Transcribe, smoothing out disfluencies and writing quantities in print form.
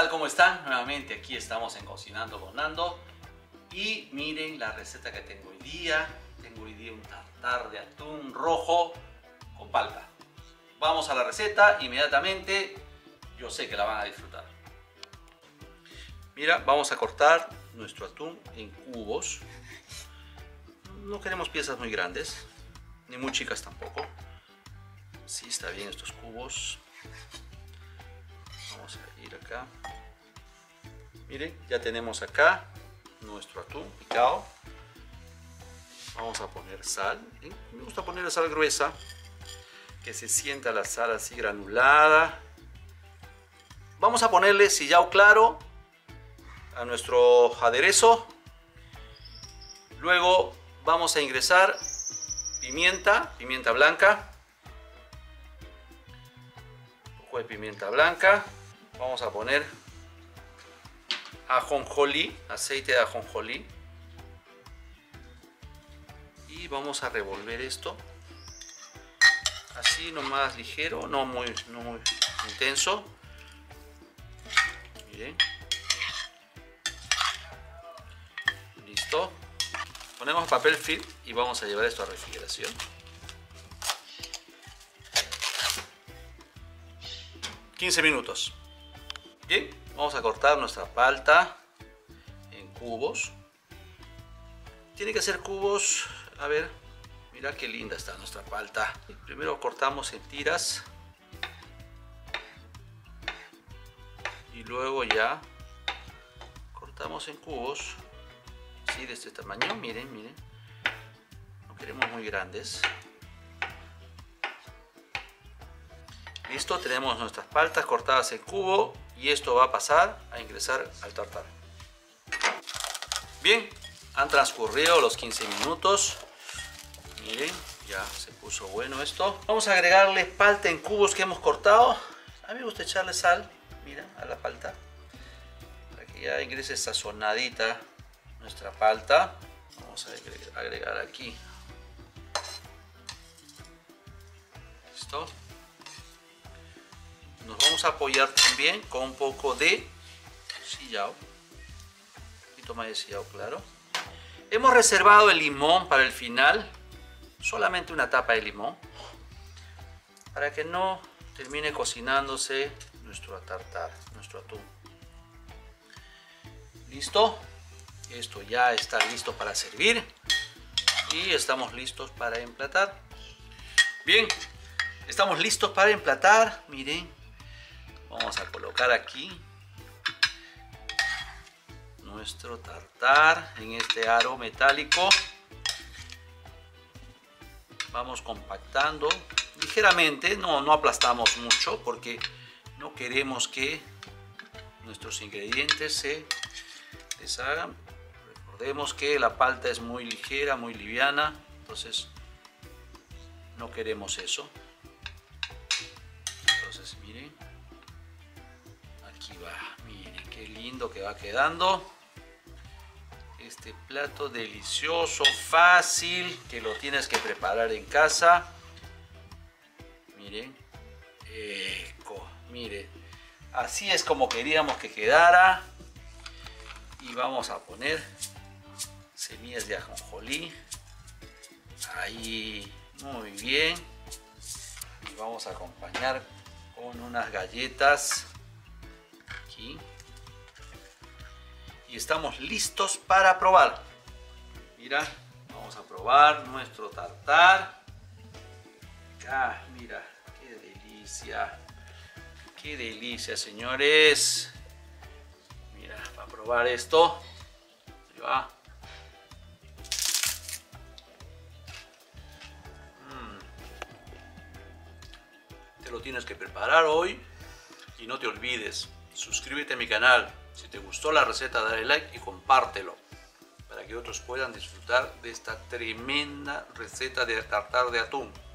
tal? ¿Cómo están? Nuevamente aquí estamos en Cocinando con Nando. Y miren la receta que tengo hoy día. Tengo hoy día un tartar de atún rojo con palta. Vamos a la receta inmediatamente. Yo sé que la van a disfrutar. Mira, vamos a cortar nuestro atún en cubos. No queremos piezas muy grandes, ni muy chicas tampoco. Sí, está bien estos cubos. Vamos a ir acá. Miren, ya tenemos acá nuestro atún picado. Vamos a poner sal. Me gusta poner sal gruesa, que se sienta la sal así granulada. Vamos a ponerle sillao claro a nuestro aderezo. Luego vamos a ingresar pimienta blanca. Un poco de pimienta blanca. Vamos a poner ajonjolí, aceite de ajonjolí. Y vamos a revolver esto. Así nomás ligero, no muy intenso. Miren. Listo. Ponemos papel film y vamos a llevar esto a refrigeración. $15 minutos. Bien, vamos a cortar nuestra palta en cubos. Tiene que ser cubos, a ver, mira qué linda está nuestra palta. Primero cortamos en tiras y luego ya cortamos en cubos, así de este tamaño. Miren, miren, no queremos muy grandes. Listo, tenemos nuestras paltas cortadas en cubo y esto va a pasar a ingresar al tartar. Bien, han transcurrido los 15 minutos. Miren, ya se puso bueno esto. Vamos a agregarle palta en cubos que hemos cortado. A mí me gusta echarle sal, mira, a la palta, para que ya ingrese sazonadita nuestra palta. Vamos a agregar aquí. Listo. Nos vamos a apoyar también con un poco de sillao. Un poquito más de sillao, claro. Hemos reservado el limón para el final. Solamente una tapa de limón. Para que no termine cocinándose nuestro tartar, nuestro atún. Listo. Esto ya está listo para servir. Y estamos listos para emplatar. Bien. Estamos listos para emplatar. Miren. Vamos a colocar aquí nuestro tartar en este aro metálico. Vamos compactando ligeramente, no aplastamos mucho porque no queremos que nuestros ingredientes se deshagan. Recordemos que la palta es muy ligera, muy liviana, entonces no queremos eso. Entonces miren. Aquí va, miren qué lindo que va quedando este plato delicioso, fácil, que lo tienes que preparar en casa. Miren, miren, así es como queríamos que quedara. Y vamos a poner semillas de ajonjolí ahí, muy bien. Y vamos a acompañar con unas galletas. Y estamos listos para probar. Mira, vamos a probar nuestro tartar. Acá, mira, qué delicia. Qué delicia, señores. Mira, para probar esto. Ahí va. Te lo tienes que preparar hoy. Y no te olvides, suscríbete a mi canal. Si te gustó la receta, dale like y compártelo para que otros puedan disfrutar de esta tremenda receta de tartar de atún.